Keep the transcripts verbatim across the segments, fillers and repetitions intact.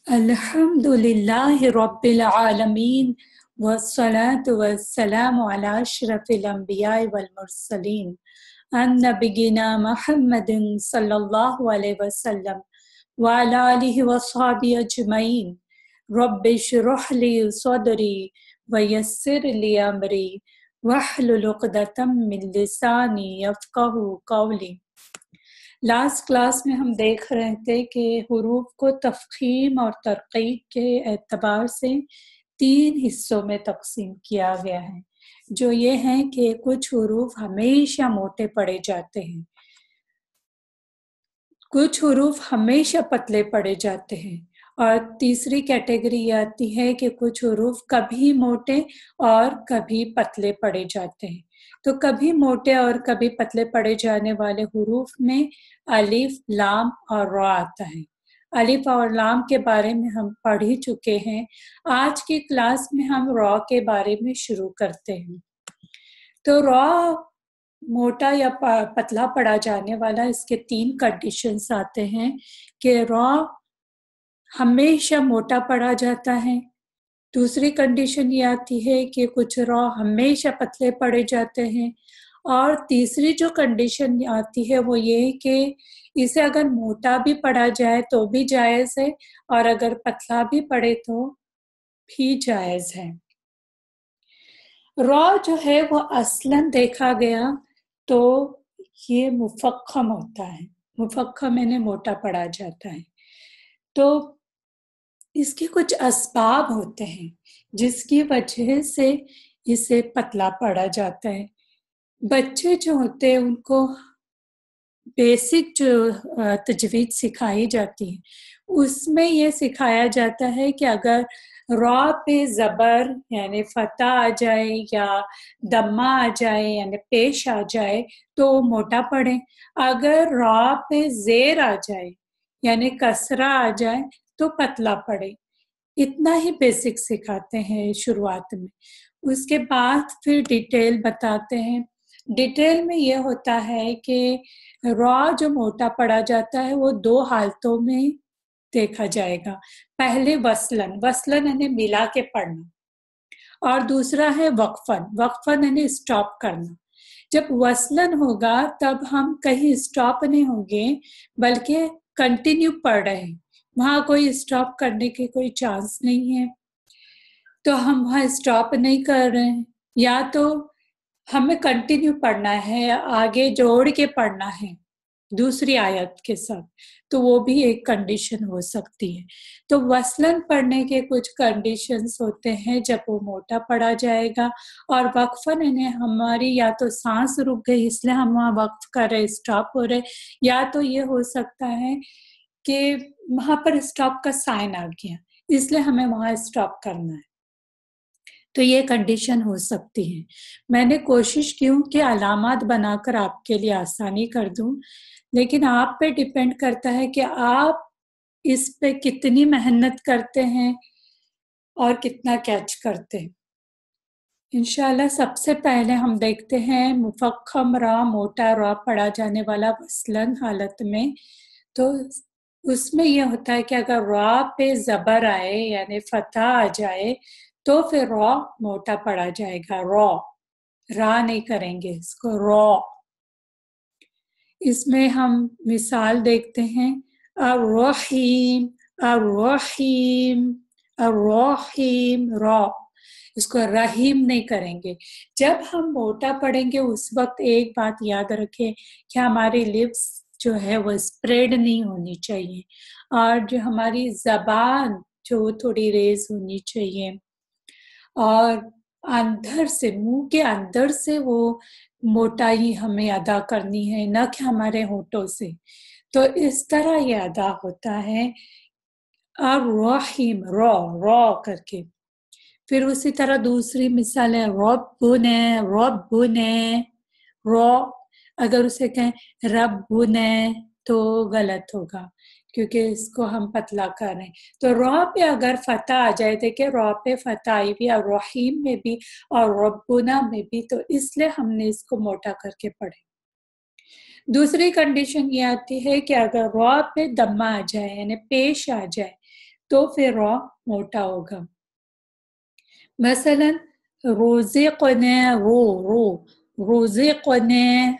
الحمد للہ رب العالمین والصلاة والسلام علی اشرف الانبیاء والمرسلین ان نبینا محمد صلی اللہ علیہ وسلم وعلی آلہ وصحبہ اجمعین رب اشرح لی صدری ویسر لی امری واحلل عقدۃ من لسانی یفقہوا قولی۔ لاسٹ کلاس میں ہم دیکھ رہے تھے کہ حروف کو تفخیم اور ترقیق کے اعتبار سے تین حصوں میں تقسیم کیا گیا ہے، جو یہ ہیں کہ کچھ حروف ہمیشہ موٹے پڑے جاتے ہیں، کچھ حروف ہمیشہ پتلے پڑے جاتے ہیں، اور تیسری کیٹیگری یہ آتی ہے کہ کچھ حروف کبھی موٹے اور کبھی پتلے پڑے جاتے ہیں۔ تو کبھی موٹے اور کبھی پتلے پڑے جانے والے حروف میں الف، لام اور را آتا ہے۔ الف اور لام کے بارے میں ہم پڑھ ہی چکے ہیں۔ آج کی کلاس میں ہم را کے بارے میں شروع کرتے ہیں۔ تو را موٹا یا پتلا پڑا جانے والا، اس کے تین کنڈیشنز آتے ہیں کہ را ہمیشہ موٹا پڑا جاتا ہے، دوسری کنڈیشن یہ آتی ہے کہ کچھ را ہمیشہ پتلے پڑے جاتے ہیں، اور تیسری جو کنڈیشن آتی ہے وہ یہ کہ اسے اگر موٹا بھی پڑا جائے تو بھی جائز ہے، اور اگر پتلا بھی پڑے تو بھی جائز ہے۔ را جو ہے وہ اصلاً دیکھا گیا تو یہ مفخم ہوتا ہے، مفخم یعنی موٹا پڑا جاتا ہے۔ تو اس کے کچھ اسباب ہوتے ہیں جس کی وجہ سے اسے پتلا پڑا جاتا ہے۔ بچے جو ہوتے ہیں ان کو بیسک جو تجوید سکھائی جاتی ہے اس میں یہ سکھایا جاتا ہے کہ اگر را پہ زبر یعنی فتح آ جائے یا دمہ آ جائے یعنی پیش آ جائے تو وہ موٹا پڑے، اگر را پہ زیر آ جائے یعنی کسرہ آ جائے تو پتلا پڑے۔ اتنا ہی بیسک سکھاتے ہیں شروعات میں، اس کے بعد پھر ڈیٹیل بتاتے ہیں۔ ڈیٹیل میں یہ ہوتا ہے کہ را جو موٹا پڑا جاتا ہے وہ دو حالتوں میں دیکھا جائے گا۔ پہلے وصلن، وصلن یعنی ملا کے پڑھنا، اور دوسرا ہے وقفن، وقفن یعنی اسٹاپ کرنا۔ جب وصلن ہوگا تب ہم کہیں اسٹاپ نہیں ہوں گے بلکہ کنٹینیو پڑھ رہے ہیں، وہاں کوئی اسٹاپ کرنے کے کوئی چانس نہیں ہے، تو ہم وہاں اسٹاپ نہیں کر رہے ہیں، یا تو ہمیں کنٹینیو پڑھنا ہے، آگے جوڑ کے پڑھنا ہے دوسری آیت کے ساتھ، تو وہ بھی ایک کنڈیشن ہو سکتی ہے۔ تو وصلن پڑھنے کے کچھ کنڈیشنز ہوتے ہیں جب وہ موٹا پڑا جائے گا، اور وقفن یعنی ہماری یا تو سانس رک گئی اس لیے ہم وہاں وقف کر رہے، اسٹاپ ہو رہے، یا تو یہ ہو سکتا ہے کہ وہاں پر اسٹاپ کا سائن آ گیا اس لیے ہمیں وہاں اسٹاپ کرنا ہے، تو یہ کنڈیشن ہو سکتی ہے۔ میں نے کوشش کی ہوں کہ علامات بنا کر آپ کے لیے آسانی کر دوں، لیکن آپ پہ ڈیپینڈ کرتا ہے کہ آپ اس پہ کتنی محنت کرتے ہیں اور کتنا کیچ کرتے ہیں۔ انشاءاللہ سب سے پہلے ہم دیکھتے ہیں مفخم را، موٹا را پڑھا جانے والا وصلن حالت میں۔ تو اس میں یہ ہوتا ہے کہ اگر را پہ زبر آئے یعنی فتح آ جائے تو پھر را موٹا پڑا جائے گا، را را نہیں کریں گے اس کو، را۔ اس میں ہم مثال دیکھتے ہیں الرحیم، الرحیم، الرحیم، را، اس کو رحیم نہیں کریں گے۔ جب ہم موٹا پڑھیں گے اس وقت ایک بات یاد رکھیں کہ ہماری لپس جو ہے وہ اسپریڈ نہیں ہونی چاہیے، اور جو ہماری زبان جو تھوڑی ریز ہونی چاہیے، اور اندر سے، منہ کے اندر سے وہ موٹائی ہمیں ادا کرنی ہے، نہ کہ ہمارے ہونٹوں سے۔ تو اس طرح یہ ادا ہوتا ہے الرحیم، را را کر کے۔ پھر اسی طرح دوسری مثال ہے ربنا، ربنا، را، اگر اسے کہیں ربنا تو غلط ہوگا کیونکہ اس کو ہم پتلا کر رہے ہیں۔ تو را پہ اگر فتح آ جائے، دیکھیں را پہ فتح آئی بھی، اور رحیم میں بھی اور ربنا میں بھی، تو اس لیے ہم نے اس کو موٹا کر کے پڑھے۔ دوسری کنڈیشن یہ آتی ہے کہ اگر را پہ دمہ آ جائے یعنی پیش آ جائے तो फिर रॉ मोटा होगा. मसलन रुज़िक़ना, रो रो रुज़िक़ना,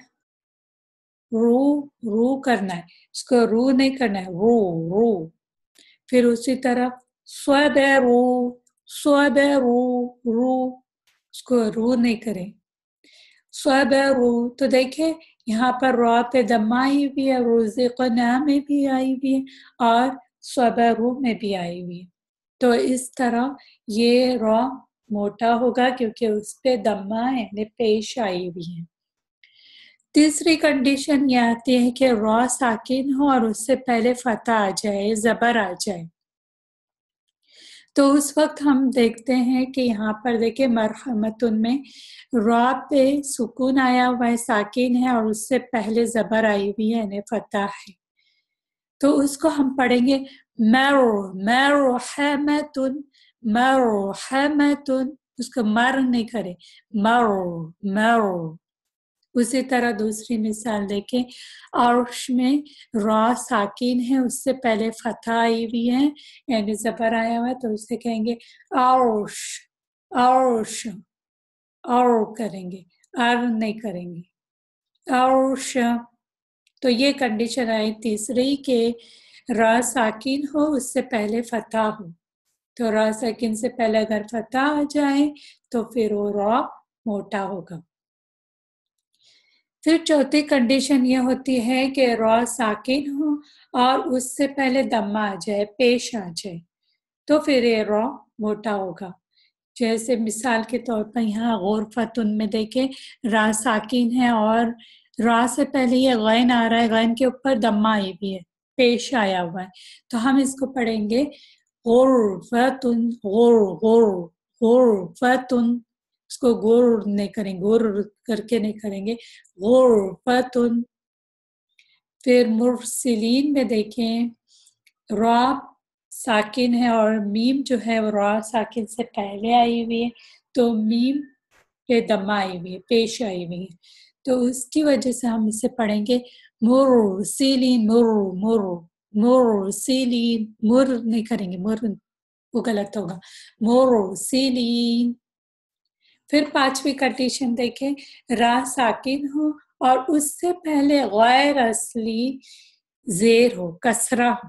रू रू करना है, इसको रू नहीं करना है, रू रू. फिर उसी तरह स्वबरू स्वबरू रू, इसको रू नहीं करें, स्वबरू. तो देखिए यहाँ पर रॉ पे दम्मा आई हुई है, रुज़िक़ना में भी आई हुई है और स्वबरू में भी आई हुई है. तो इस तरह ये रॉ मोटा होगा क्योंकि उस पे दम्मा यानी पेश आई हुई है. तीसरी कंडीशन ये आती है कि रॉ साकिन हो और उससे पहले फतह आ जाए, जबर आ जाए. तो उस वक्त हम देखते हैं कि यहाँ पर देखिए मरहमतुन में रॉ पे सुकून आया हुआ है, साकिन है और उससे पहले जबर आई हुई है यानी फतह है. तो उसको हम पढ़ेंगे मर मरहमतुन मरहमतुन, उसको मर नहीं करें, मर मर. उसी तरह दूसरी मिसाल देखें, अर्श में रॉ साकिन है, उससे पहले फतह आई हुई है यानी जबर आया हुआ है, तो उसे कहेंगे अर्श अर्श, और करेंगे, अर नहीं करेंगे, अर्श. तो ये कंडीशन आई तीसरी के रॉ साकिन हो उससे पहले फतह हो. तो रॉ साकिन से पहले अगर फतह आ जाए तो फिर वो रॉ मोटा होगा. फिर चौथी कंडीशन ये होती है कि रॉ साकिन हो और उससे पहले दम्मा आ जाए, पेश आ जाए, तो फिर ये रॉ मोटा होगा. जैसे मिसाल के तौर पर यहाँ गुरफतुन में देखें रा साकिन है और रा से पहले ये गैन आ रहा है, गैन के ऊपर दम्मा आई भी है, पेश आया हुआ है. तो हम इसको पढ़ेंगे गुरफतुन, गुर गुर गुरफतुन. इसको गुर नहीं करेंगे, गुर करके नहीं करेंगे, गुरफतुन. फिर मुरसिलीन में देखें रॉ साकिन है और मीम जो है वो रॉ साकिन से पहले आई हुई है, तो मीम पे दम्मा आई हुई है, पेश आई हुई है. तो उसकी वजह से हम इसे पढ़ेंगे मुरसिलीन, मुर मुर मुरसिलीन. मुर नहीं करेंगे, मुर वो गलत होगा, मुरसिलीन. फिर पांचवी कंडीशन देखें, रा साकिन हो और उससे पहले गैर असली जेर हो, कसरा हो.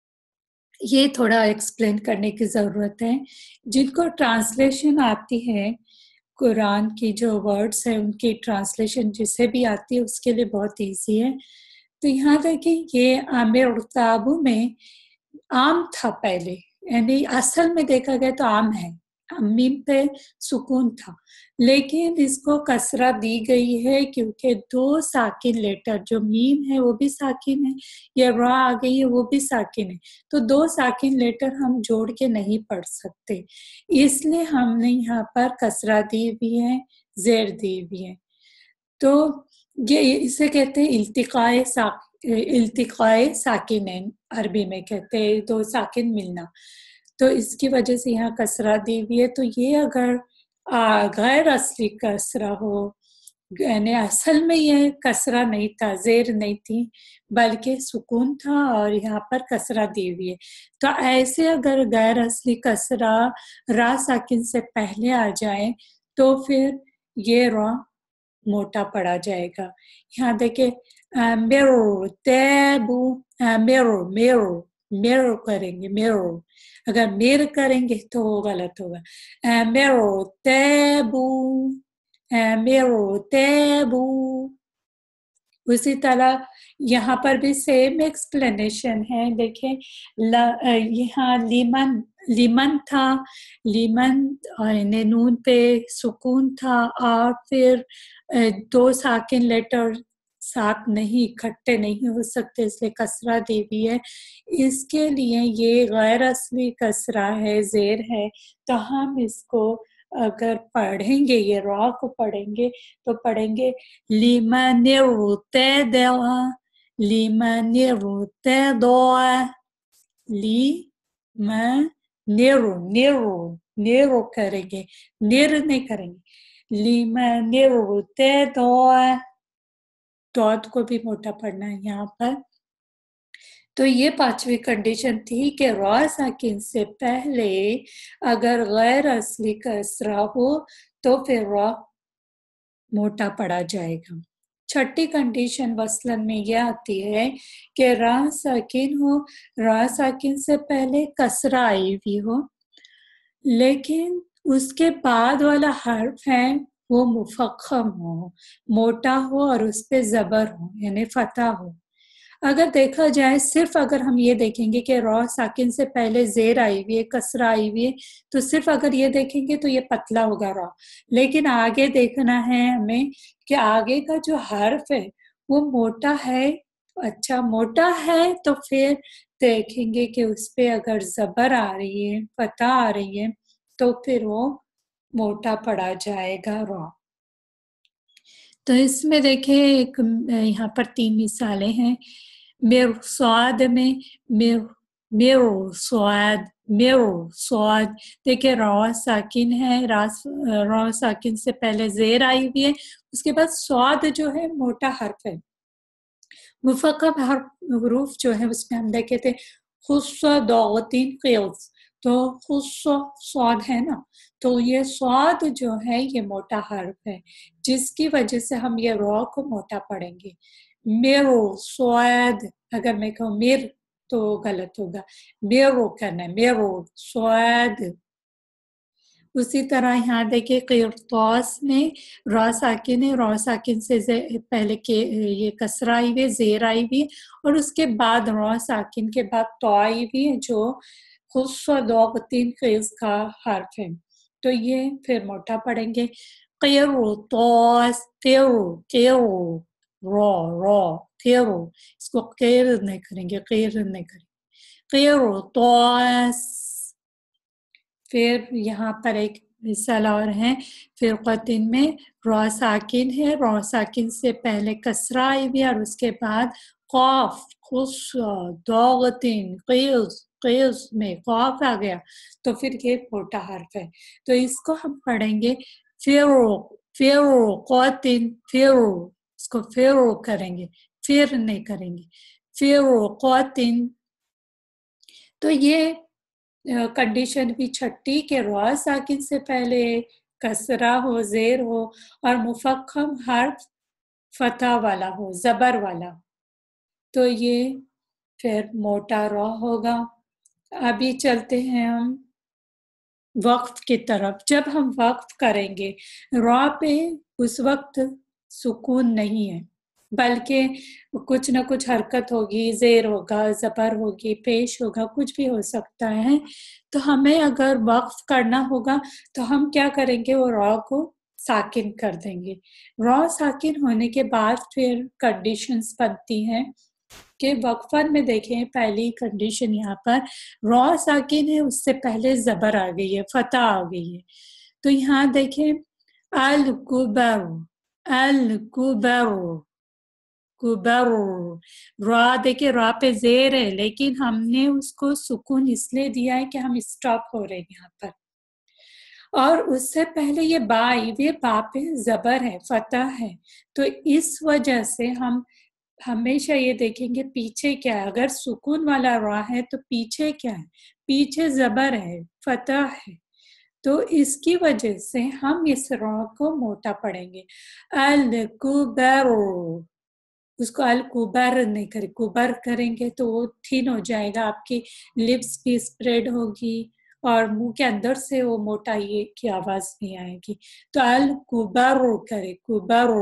ये थोड़ा एक्सप्लेन करने की ज़रूरत है. जिनको ट्रांसलेशन आती है कुरान की जो वर्ड्स है उनकी ट्रांसलेशन जिसे भी आती है उसके लिए बहुत इजी है. तो यहाँ देखिए ये आमिर ताबू में आम था पहले, यानी असल में देखा गया तो आम है, मीम पे सुकून था, लेकिन इसको कसरा दी गई है क्योंकि दो साकिन लेटर, जो मीम है वो भी साकिन है, या रॉ आ गई है वो भी साकिन है, तो दो साकिन लेटर हम जोड़ के नहीं पढ़ सकते, इसलिए हमने यहाँ पर कसरा दी भी है, जेर दी भी है. तो ये इसे कहते हैं इल्तिकाए साक इल्तिकाए साकिनैन, अरबी में कहते हैं दो साकिन मिलना. तो इसकी वजह से यहाँ कसरा दी हुई है. तो ये अगर गैर असली कसरा हो, यानी असल में ये कसरा नहीं था, जेर नहीं थी, बल्कि सुकून था और यहाँ पर कसरा दी हुई है, तो ऐसे अगर गैर असली कसरा रा साकिन से पहले आ जाए तो फिर ये रॉ मोटा पड़ा जाएगा. यहाँ देखिए मेरो तैबू, मेरो मेरो मेरो करेंगे, मेरो, अगर मेर करेंगे तो वो गलत होगा. मेरो तैबू, मेरो तैबू. उसी तरह यहाँ पर भी सेम एक्सप्लेनेशन है. देखें यहाँ लीमन लीमन था, लीमन नून पे सुकून था और फिर दो साकिन लेटर साथ नहीं, इकट्ठे नहीं हो सकते, इसलिए कसरा दी हुई है. इसके लिए ये गैर असली कसरा है, जेर है, तो हम इसको अगर पढ़ेंगे, ये रॉ को पढ़ेंगे तो पढ़ेंगे लिमनिरुतेदवा, लिमनिरुतेदवा, लिमनिरु, निरु निरु करेंगे, निर नहीं करेंगे, लिमनिरुतेदवा. डॉट को भी मोटा पढ़ना है यहाँ पर. تو یہ پانچویں کنڈیشن تھی کہ را ساکن سے پہلے اگر غیر اصلی کسرہ ہو تو پھر را موٹا پڑا جائے گا۔ چھٹی کنڈیشن وصلن میں یہ آتی ہے کہ را ساکن ہو، را ساکن سے پہلے کسرہ آئی ہوئی ہو، لیکن اس کے بعد والا حرف ہے وہ مفخم ہو، موٹا ہو اور اس پہ زبر ہو یعنی فتح ہو۔ اگر دیکھا جائے صرف اگر ہم یہ دیکھیں گے کہ را ساکن سے پہلے زیر آئی ہوئی ہے، کسرہ آئی ہوئی ہے، تو صرف اگر یہ دیکھیں گے تو یہ پتلا ہوگا را، لیکن آگے دیکھنا ہے ہمیں کہ آگے کا جو حرف ہے وہ موٹا ہے۔ اچھا موٹا ہے تو پھر دیکھیں گے کہ اس پہ اگر زبر آ رہی ہے، فتح آ رہی ہے تو پھر وہ موٹا پڑا جائے گا را۔ تو اس میں دیکھیں ایک یہاں پر تین مثالیں ہیں۔ میر سواد میں میر میر سواد میر سواد دیکھیں را ساکن ہے، را ساکن سے پہلے زیر آئی ہوئی ہے، اس کے بعد سواد جو ہے موٹا حرف ہے۔ مفخم حروف جو ہے اس میں ہم دیکھے تھے خصہ ضاغطین قیض، تو خصہ سواد ہے نا، تو یہ سواد جو ہے یہ موٹا حرف ہے جس کی وجہ سے ہم یہ را کو موٹا پڑھیں گے۔ میرو سواد، اگر میں کہوں میر تو غلط ہوگا، میرو کرنا ہے، میرو سواد۔ اسی طرح یہاں دیکھیں قرطاس میں را ساکن ہے، را ساکن سے پہلے یہ کسرہ آئی ہوئی ہے، زیر آئی ہوئی ہے، اور اس کے بعد را ساکن کے بعد تو آئی ہوئی ہے جو خصہ ضاغطین قیض کا حرف ہے، تو یہ پھر موٹا پڑھیں گے۔ قرطاس قیرو قیرو را را قیرو، اس کو قیر نہیں کریں گے، قیر نہیں کریں گے، قرطاس۔ پھر یہاں پر ایک مثال اور ہے، فرقتین میں را ساکن ہے، را ساکن سے پہلے کسرہ آئی ہوئی اور اس کے بعد قاف خصہ ضاغطین قیض قیض میں قاف آ گیا تو پھر یہ موٹا حرف ہے، تو اس کو ہم پڑھیں گے فرق فرقتین، فرو اس کو فرو کریں گے، پھر نہیں کریں گے، فرقتین۔ تو یہ کنڈیشن بھی چھٹی کہ را ساکن سے پہلے کسرہ ہو، زیر ہو اور مفخم حرف فتح والا ہو، زبر والا، تو یہ پھر موٹا را ہوگا۔ ابھی چلتے ہیں ہم وقف کی طرف۔ جب ہم وقف کریں گے را پہ اس وقت سکون نہیں ہے بلکہ کچھ نہ کچھ حرکت ہوگی، زیر ہوگا، زبر ہوگی، پیش ہوگا، کچھ بھی ہو سکتا ہے، تو ہمیں اگر وقف کرنا ہوگا تو ہم کیا کریں گے، وہ را کو ساکن کر دیں گے۔ را ساکن ہونے کے بعد پھر کنڈیشنز بنتی ہیں کہ وقفن میں دیکھیں پہلی کنڈیشن یہاں پر را ساکن ہے، اس سے پہلے زبر آ گئی ہے، فتح آ گئی ہے، تو یہاں دیکھیں الکبر الکبر کبر، را دیکھیں را پہ زیر ہے لیکن ہم نے اس کو سکون اس لیے دیا ہے کہ ہم اسٹاپ ہو رہے ہیں یہاں پر، اور اس سے پہلے یہ با آئی ہوئی ہے، با پہ زبر ہے، فتح ہے، تو اس وجہ سے ہم ہمیشہ یہ دیکھیں گے پیچھے کیا ہے، اگر سکون والا را ہے تو پیچھے کیا ہے، پیچھے زبر ہے، فتح ہے، تو اس کی وجہ سے ہم اس را کو موٹا پڑھیں گے۔ الکبر، اس کو الکبر نہیں کریں، کبر کریں گے تو وہ تھن ہو جائے گا، آپ کی لپس بھی اسپریڈ ہوگی اور منہ کے اندر سے وہ موٹائی کی آواز نہیں آئے گی، تو الکبر کرے، کبر۔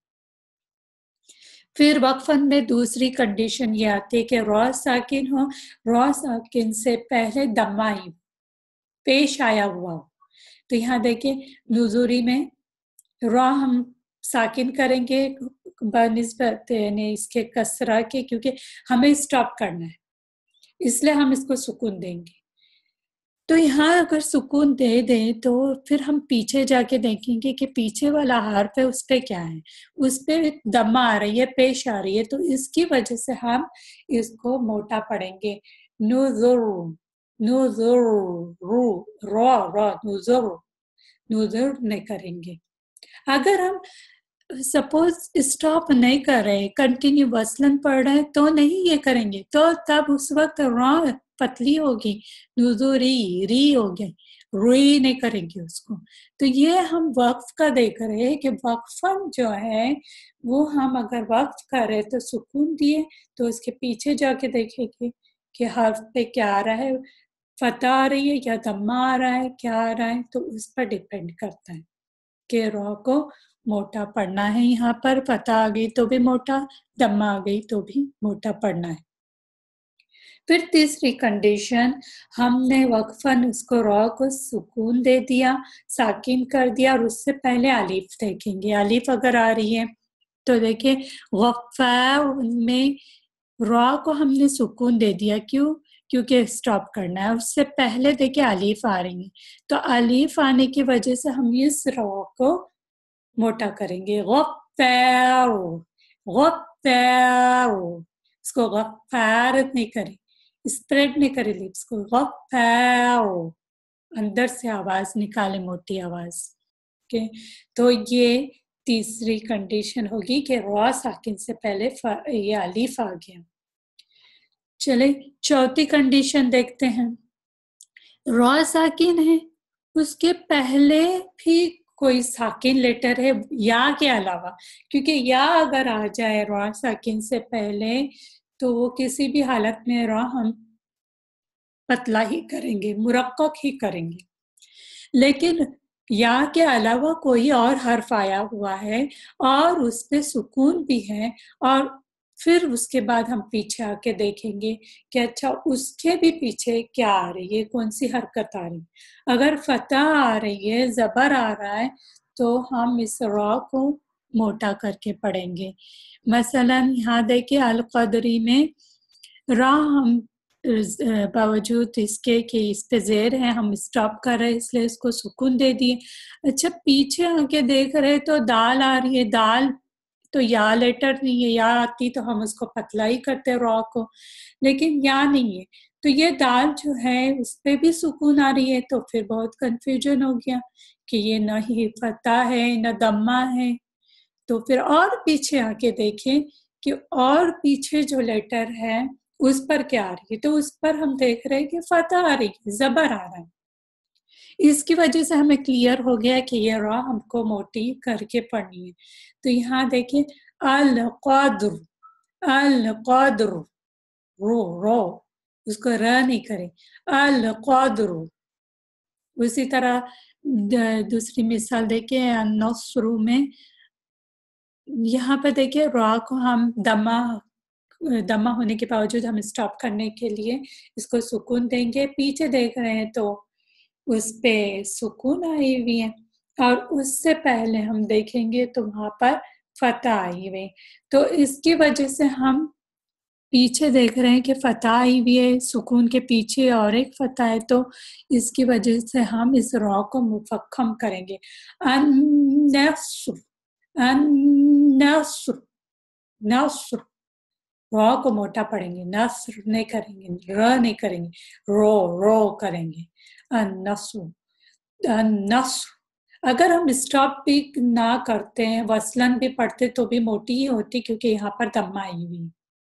پھر وقفن میں دوسری کنڈیشن یہ آتی ہے کہ را ساکن ہو، را ساکن سے پہلے دمائی پیش آیا ہوا ہو، تو یہاں دیکھیں نزوری میں را ہم ساکن کریں گے بنسبت یعنی اس کے کسرہ کے، کیونکہ ہمیں اسٹاپ کرنا ہے اس لیے ہم اس کو سکون دیں گے، تو یہاں اگر سکون دے دیں تو پھر ہم پیچھے جا کے دیکھیں گے کہ پیچھے والا حرف ہے اس پہ کیا ہے، اس پہ دمہ آ رہی ہے، پیش آ رہی ہے، تو اس کی وجہ سے ہم اس کو موٹا پڑھیں گے۔ نذر نذر رو را را نذر نذر نہیں کریں گے۔ اگر ہم सपोज स्टॉप नहीं कर रहे, कंटिन्यू वसलन पढ़ रहे हैं तो नहीं ये करेंगे, तो तब उस वक्त र पतली होगी, नुज़ुरी री हो गई, रुई नहीं करेंगे उसको। तो ये हम वक्फ का देख रहे हैं कि वक्फन जो है वो हम अगर वक्फ करें तो सुकून दिए, तो उसके पीछे जाके देखेंगे कि हर्फ पे क्या आ रहा है, फतह आ रही है या दम्मा आ रहा है, क्या आ रहा है, तो उस पर डिपेंड करता है कि रॉ को मोटा पढ़ना है। यहाँ पर फतह आ गई तो भी मोटा, दम्मा आ गई तो भी मोटा पढ़ना है। फिर तीसरी कंडीशन, हमने वक्फन उसको रॉ को सुकून दे दिया, साकिन कर दिया, और उससे पहले अलीफ देखेंगे। अलीफ अगर आ रही है तो देखिए वक्फा में रॉ को हमने सुकून दे दिया, क्यों? क्योंकि स्टॉप करना है। उससे पहले देखिए अलीफ आ रही है, तो अलीफ आने की वजह से हम इस रॉ को मोटा करेंगे। गफ्फार, गफ्फार, इसको गफ्फारत नहीं करें, स्प्रेड नहीं करें लिप्स को, गफ्फार, अंदर से आवाज निकाले, मोटी आवाज। ओके, तो ये तीसरी कंडीशन होगी कि रॉ साकिन से पहले ये अलीफ आ गया। चले चौथी कंडीशन देखते हैं। रॉ साकिन है, उसके पहले भी कोई साकिन लेटर है या के अलावा, क्योंकि या अगर आ जाए रॉ साकिन से पहले तो वो किसी भी हालत में रॉ हम पतला ही करेंगे, मुरक्कक ही करेंगे। लेकिन या के अलावा कोई और हर्फ आया हुआ है और उस पे सुकून भी है, और फिर उसके बाद हम पीछे आके देखेंगे कि अच्छा उसके भी पीछे क्या आ रही है, कौन सी हरकत आ रही है। अगर फतह आ रही है, जबर आ रहा है, तो हम इस रॉ को मोटा करके पढ़ेंगे। मसलन यहाँ देखिए अल क़द्री में रा हम बावजूद इसके कि इस पे जेर है, हम स्टॉप कर रहे हैं इसलिए इसको सुकून दे दिए। अच्छा पीछे आके देख रहे तो दाल आ रही है, दाल तो या लेटर नहीं है, या आती तो हम उसको पतला ही करते रॉ को, लेकिन या नहीं है, तो ये दाल जो है उस पे भी सुकून आ रही है, तो फिर बहुत कंफ्यूजन हो गया कि ये न ही फतह है न दम्मा है। तो फिर और पीछे आके देखें कि और पीछे जो लेटर है उस पर क्या आ रही है, तो उस पर हम देख रहे हैं कि फतह आ रही है, जबर आ रहा है। इसकी वजह से हमें क्लियर हो गया कि ये रॉ हमको मोटी करके पढ़नी है। तो यहाँ देखिए अल क़द्र, अल क़द्र, रो रो उसको र नहीं करें, अल क़द्र। उसी तरह दूसरी मिसाल देखिए अन्नस्र में, यहाँ पर देखिए रॉ को हम दमा दमा होने के बावजूद हम स्टॉप करने के लिए इसको सुकून देंगे। पीछे देख रहे हैं तो उस पे सुकून आई हुई है, और उससे पहले हम देखेंगे तो वहां पर फतह आई हुई, तो इसकी वजह से हम पीछे देख रहे हैं कि फतह आई हुई है, सुकून के पीछे और एक फतह है, तो इसकी वजह से हम इस रॉ को मुफक्खम करेंगे। अन्नस्र, अन्नस्र, नस्र, रॉ को मोटा पढ़ेंगे, नस्र नहीं करेंगे, र नहीं करेंगे, रो रो करेंगे, अन्नस्र, अन्नस्र। अगर हम स्टॉप भी ना करते हैं, वसलन भी पढ़ते तो भी मोटी ही होती, क्योंकि यहाँ पर दम्मा आई हुई।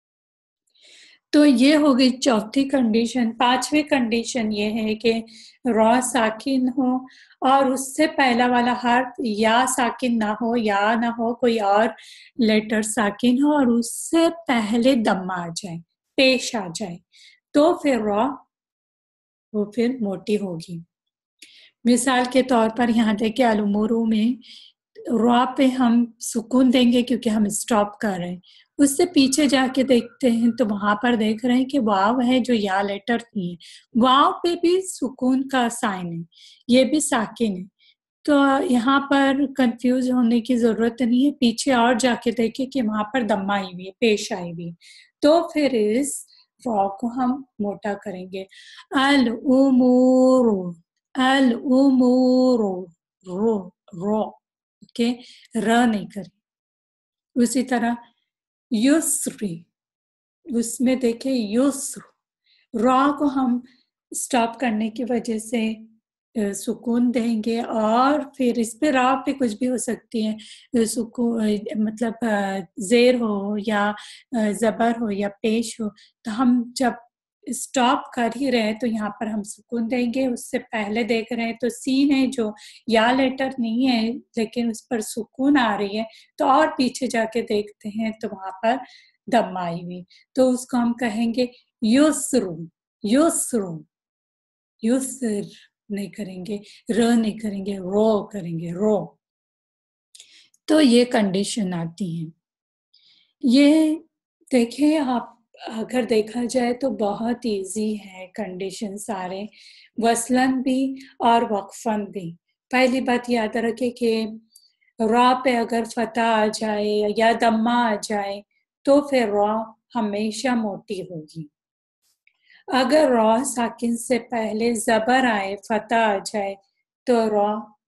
तो ये हो गई चौथी कंडीशन। पांचवी कंडीशन ये है कि रॉ साकिन हो और उससे पहला वाला हर्फ या साकिन ना हो, या ना हो, कोई और लेटर साकिन हो और उससे पहले दम्मा आ जाए, पेश आ जाए, तो फिर रॉ वो फिर मोटी होगी। मिसाल के तौर पर यहाँ देखिए अलुमुरू में रॉ पे हम सुकून देंगे क्योंकि हम स्टॉप कर रहे हैं। उससे पीछे जाके देखते हैं तो वहां पर देख रहे हैं कि वाव है जो या लेटर नहीं है, वाव पे भी सुकून का साइन है, ये भी साकिन है। तो यहाँ पर कंफ्यूज होने की जरूरत नहीं है, पीछे और जाके देखें कि वहां पर दम्मा आई हुई है, पेश आई हुई है, तो फिर इस रॉ को हम मोटा करेंगे। अल उमूर, अल उमूर, रो रो के र नहीं करें। उसी तरह युस्री, उसमें देखें युस्र, रॉ को हम स्टॉप करने की वजह से सुकून देंगे और फिर इस पे राव पे कुछ भी हो सकती है, सुकून मतलब ज़ेर हो या ज़बर हो या पेश हो, तो हम जब स्टॉप कर ही रहे हैं तो यहाँ पर हम सुकून देंगे। उससे पहले देख रहे हैं तो सीन है जो या लेटर नहीं है लेकिन उस पर सुकून आ रही है, तो और पीछे जाके देखते हैं तो वहाँ पर दम आई हुई, तो उसको हम कहेंगे युस्रु, युस्रु, युस्र नहीं करेंगे, र नहीं करेंगे, रो करेंगे, रो। तो ये कंडीशन आती है। ये देखिए आप अगर देखा जाए तो बहुत इजी है कंडीशन सारे, वसलन भी और वक्फन भी। पहली बात याद रखें कि रॉ पे अगर फतह आ जाए या दम्मा आ जाए तो फिर रॉ हमेशा मोटी होगी। अगर रॉ साकिन से पहले जबर आए, फतह आ जाए, तो रॉ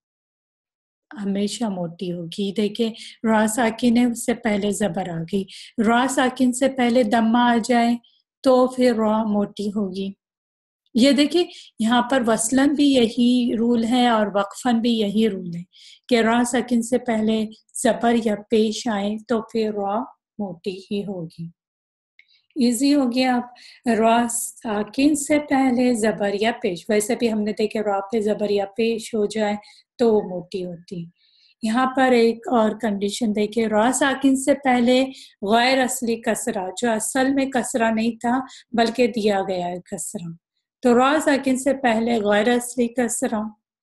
हमेशा मोटी होगी। देखिए रॉ साकिन है, उससे पहले जबर आ गई, रॉ साकिन से पहले दम्मा आ जाए तो फिर रॉ मोटी होगी। ये देखिए यहाँ पर वसलन भी यही रूल है और वक्फन भी यही रूल है कि रॉ साकिन से पहले जबर या पेश आए तो फिर रॉ मोटी ही होगी। इजी हो गया। आप रॉ साकिन से पहले जबर या पेश, वैसे भी हमने देखे रॉ पे जबर या पेश हो जाए तो वो मोटी होती। यहाँ पर एक और कंडीशन देखिए, रॉ साकिन से पहले गैर असली कसरा, जो असल में कसरा नहीं था बल्कि दिया गया है कसरा, तो रॉ साकिन से पहले गैर असली कसरा।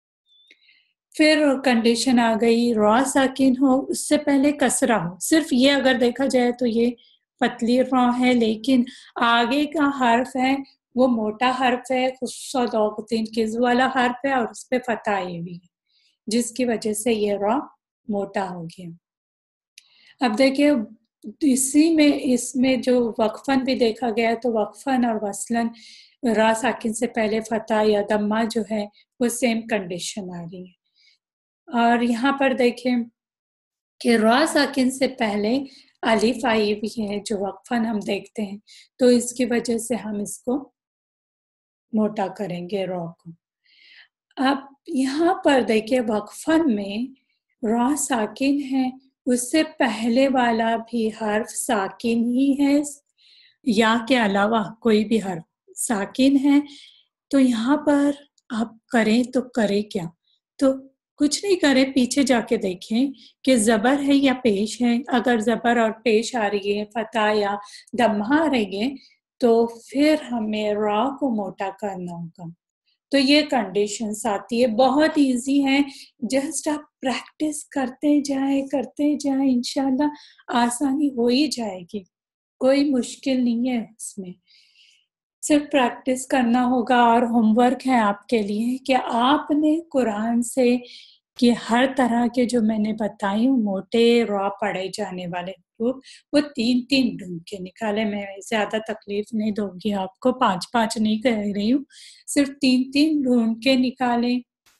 फिर कंडीशन आ गई रॉ साकिन हो उससे पहले कसरा हो। सिर्फ ये अगर देखा जाए तो ये पतली रॉ है, लेकिन आगे का हर्फ है वो मोटा हर्फ है, खुस्सौतीन किज वाला हर्फ है और उस पर फतह आई हुई है, जिसकी वजह से ये रॉ मोटा हो गया। अब देखिए इसी में इसमें जो वक्फन भी देखा गया तो वक्फन और वसलन रा साकिन से पहले फतह या दम्मा जो है वो सेम कंडीशन आ रही है। और यहाँ पर देखें कि रा साकिन से पहले अलिफ आई भी है जो वक्फन हम देखते हैं, तो इसकी वजह से हम इसको मोटा करेंगे रॉ को। अब यहाँ पर देखिए वक्फन में रॉ साकिन है, उससे पहले वाला भी हर्फ साकिन ही है, या के अलावा कोई भी हर्फ साकिन है, तो यहाँ पर आप करें तो करें क्या? तो कुछ नहीं करें, पीछे जाके देखें कि जबर है या पेश है। अगर जबर और पेश आ रही है, फतह या दम्मा आ रही है, तो फिर हमें रॉ को मोटा करना होगा। तो ये कंडीशंस आती है, बहुत इजी है, जस्ट आप प्रैक्टिस करते जाए करते जाए इंशाल्लाह आसानी हो ही जाएगी, कोई मुश्किल नहीं है इसमें, सिर्फ प्रैक्टिस करना होगा। और होमवर्क है आपके लिए कि आपने कुरान से कि हर तरह के जो मैंने बताई हूँ मोटे रॉ पढ़े जाने वाले ग्रुप वो तीन तीन ढूंढ के निकाले। मैं ज्यादा तकलीफ नहीं दूंगी आपको, पांच पांच नहीं कह रही हूँ, सिर्फ तीन तीन ढूंढ के निकाले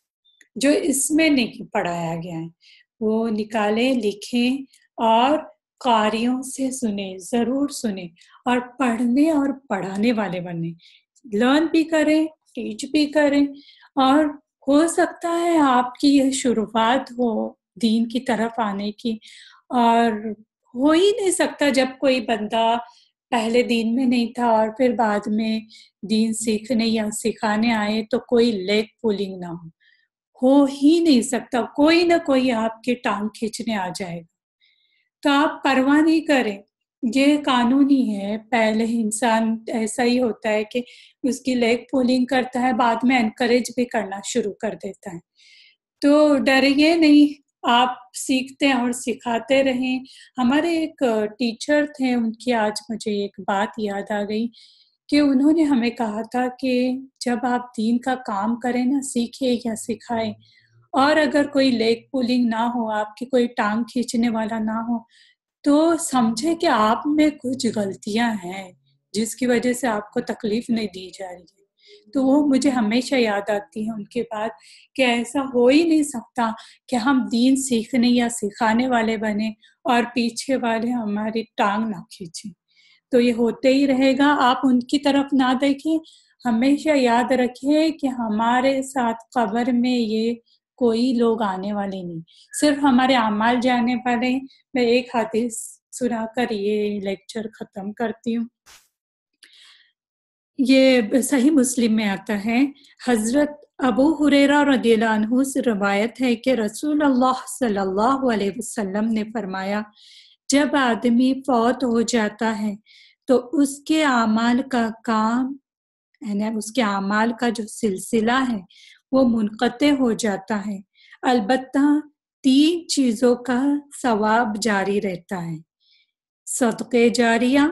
जो इसमें नहीं पढ़ाया गया है, वो निकाले, लिखें और कारियों से सुने, जरूर सुने और पढ़ने और पढ़ाने वाले बने, लर्न भी करें, टीच भी करें। और हो सकता है आपकी यह शुरुआत हो दीन की तरफ आने की, और हो ही नहीं सकता जब कोई बंदा पहले दीन में नहीं था और फिर बाद में दीन सीखने या सिखाने आए तो कोई लेग पुलिंग ना हो, हो ही नहीं सकता, कोई ना कोई आपकी टांग खींचने आ जाएगा। तो आप परवाह नहीं करें, ये कानूनी है, पहले इंसान ऐसा ही होता है कि उसकी लेग पुलिंग करता है, बाद में एनकरेज भी करना शुरू कर देता है। तो डरिए नहीं, आप सीखते और सिखाते रहें। हमारे एक टीचर थे, उनकी आज मुझे एक बात याद आ गई कि उन्होंने हमें कहा था कि जब आप दीन का काम करें ना, सीखे या सिखाएं, और अगर कोई लेग पुलिंग ना हो, आपकी कोई टांग खींचने वाला ना हो, तो समझे कि आप में कुछ गलतियां हैं जिसकी वजह से आपको तकलीफ नहीं दी जा रही है। तो वो मुझे हमेशा याद आती है उनके बात कि ऐसा हो ही नहीं सकता कि हम दीन सीखने या सिखाने वाले बने और पीछे वाले हमारी टांग ना खींचे। तो ये होते ही रहेगा, आप उनकी तरफ ना देखें, ہمیشہ یاد رکھیں کہ ہمارے ساتھ قبر میں یہ کوئی لوگ آنے والے نہیں، صرف ہمارے اعمال جانے والے ہیں۔ میں ایک حدیث سنا کر یہ لیکچر ختم کرتی ہوں۔ یہ صحیح مسلم میں آتا ہے، حضرت ابو ہریرہ رضی اللہ عنہ سے روایت ہے کہ رسول اللہ صلی اللہ علیہ وسلم نے فرمایا، جب آدمی فوت ہو جاتا ہے تو اس کے اعمال کا کام یعنی اس کے اعمال کا جو سلسلہ ہے وہ منقطع ہو جاتا ہے، البتہ تین چیزوں کا ثواب جاری رہتا ہے، صدقے جاریہ،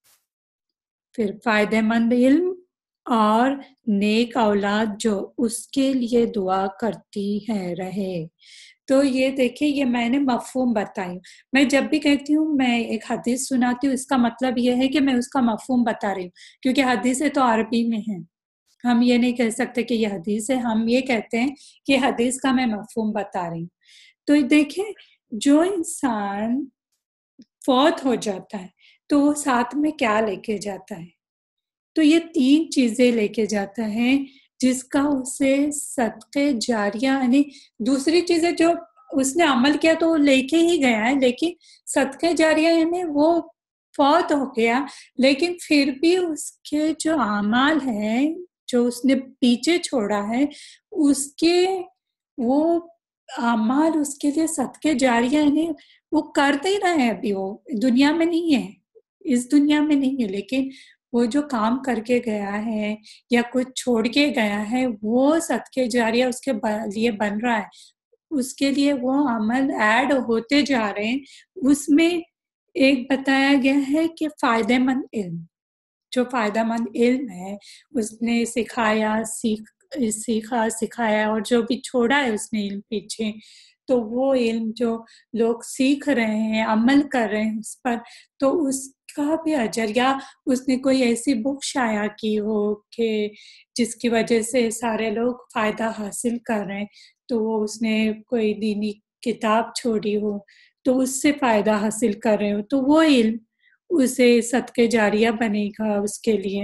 پھر فائدہ مند علم، اور نیک اولاد جو اس کے لیے دعا کرتی ہے رہے۔ تو یہ دیکھیں، یہ میں نے مفہوم بتائی۔ میں جب بھی کہتی ہوں میں ایک حدیث سناتی ہوں، اس کا مطلب یہ ہے کہ میں اس کا مفہوم بتا رہی ہوں، کیونکہ حدیثیں تو عربی میں ہیں، ہم یہ نہیں کہہ سکتے کہ یہ حدیث ہے، ہم یہ کہتے ہیں کہ حدیث کا میں مفہوم بتا رہی ہوں۔ تو دیکھیں، جو انسان فوت ہو جاتا ہے تو وہ ساتھ میں کیا لے کے جاتا ہے؟ تو یہ تین چیزیں لے کے جاتا ہے، جس کا اسے صدقے جاریہ، یعنی دوسری چیزیں جو اس نے عمل کیا تو وہ لے کے ہی گیا ہے، لیکن صدقے جاریہ یعنی وہ فوت ہو گیا لیکن پھر بھی اس کے جو اعمال ہیں جو اس نے پیچھے چھوڑا ہے، اس کے وہ اعمال اس کے لیے صدقے جاریہ یعنی وہ کرتے ہی رہے، ابھی وہ دنیا میں نہیں ہے، اس دنیا میں نہیں ہے، لیکن وہ جو کام کر کے گیا ہے یا کچھ چھوڑ کے گیا ہے وہ صدقے جاریہ اس کے لیے بن رہا ہے، اس کے لیے وہ عمل ایڈ ہوتے جا رہے ہیں۔ اس میں ایک بتایا گیا ہے کہ فائدہ مند علم، جو فائدہ مند علم ہے اس نے سکھایا، سیکھ سیکھا سکھایا اور جو بھی چھوڑا ہے اس نے علم پیچھے، تو وہ علم جو لوگ سیکھ رہے ہیں، عمل کر رہے ہیں اس پر، تو اس کا بھی اجر، یا اس نے کوئی ایسی بک شائع کی ہو کہ جس کی وجہ سے سارے لوگ فائدہ حاصل کر رہے ہیں، تو وہ اس نے کوئی دینی کتاب چھوڑی ہو تو اس سے فائدہ حاصل کر رہے ہو، تو وہ علم اسے صدقے جاریہ بنے گا اس کے لیے۔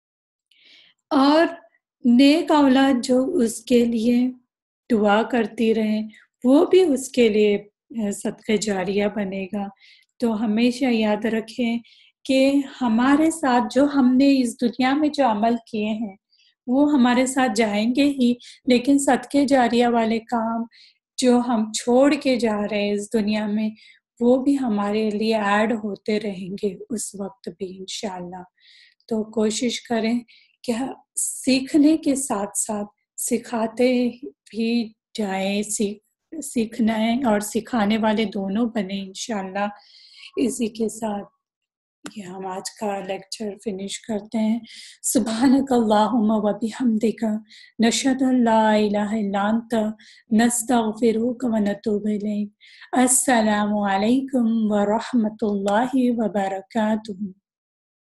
اور نیک اولاد جو اس کے لیے دعا کرتی رہے وہ بھی اس کے لیے صدقے جاریہ بنے گا۔ تو ہمیشہ یاد رکھیں کہ ہمارے ساتھ جو ہم نے اس دنیا میں جو عمل کیے ہیں وہ ہمارے ساتھ جائیں گے ہی، لیکن صدقے جاریہ والے کام جو ہم چھوڑ کے جا رہے ہیں اس دنیا میں وہ بھی ہمارے لیے ایڈ ہوتے رہیں گے اس وقت بھی انشاءاللہ۔ تو کوشش کریں کہ سیکھنے کے ساتھ ساتھ سکھاتے بھی جائیں، سیکھ سیکھنا ہے اور سکھانے والے دونوں بنے انشاءاللہ۔ اسی کے ساتھ یہ ہم آج کا لیکچر فنش کرتے ہیں۔ سبحانک اللہم و بحمدک، نشہد ان لا الہ الا انت، نستغفرک و نتوب الیک۔ السلام علیکم ورحمۃ اللہ وبرکاتہ۔